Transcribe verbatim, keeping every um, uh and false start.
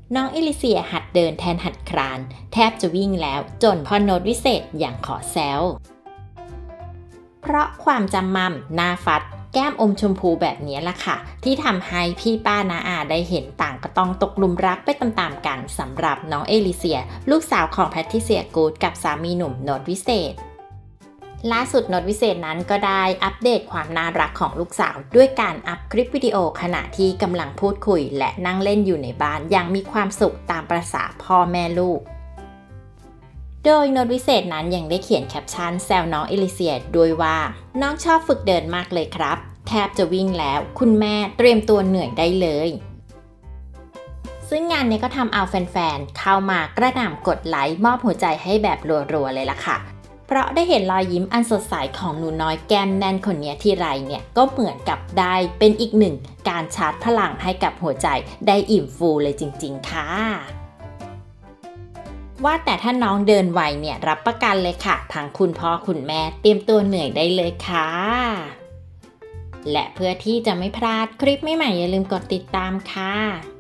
น้องเอลิเซียหัดเดินแทนหัดคลานแทบจะวิ่งแล้วจนพ่อโน้ตวิเศษอย่างขอแซวเพราะความจำมั่มหน้าฟัดแก้มอมชมพูแบบนี้ล่ะค่ะที่ทำให้พี่ป้าน้าอาได้เห็นต่างก็ต้องตกหลุมรักไปตามๆกันสำหรับน้องเอลิเซียลูกสาวของแพทริเซียกูดกับสามีหนุ่มโน้ตวิเศษล่าสุดโน้ตวิเศษนั้นก็ได้อัปเดตความน่ารักของลูกสาวด้วยการอัพคลิปวิดีโอขณะที่กำลังพูดคุยและนั่งเล่นอยู่ในบ้านอย่างมีความสุขตามประสาพ่อแม่ลูกโดยโน้ตวิเศษนั้นยังได้เขียนแคปชั่นแซวน้องเอลิเซียด้วยว่าน้องชอบฝึกเดินมากเลยครับแทบจะวิ่งแล้วคุณแม่เตรียมตัวเหนื่อยได้เลยซึ่งงานนี้ก็ทำเอาแฟนๆเข้ามากระหน่ำกดไลค์มอบหัวใจให้แบบรัวๆเลยล่ะค่ะเพราะได้เห็นรอยยิ้มอันสดใสของหนูน้อยแก้มแน่นคนนี้ทีไรเนี่ยก็เหมือนกับได้เป็นอีกหนึ่งการชาร์จพลังให้กับหัวใจได้อิ่มฟูเลยจริงๆค่ะว่าแต่ถ้าน้องเดินไวเนี่ยรับประกันเลยค่ะทั้งคุณพ่อคุณแม่เตรียมตัวเหนื่อยได้เลยค่ะและเพื่อที่จะไม่พลาดคลิปใหม่ๆอย่าลืมกดติดตามค่ะ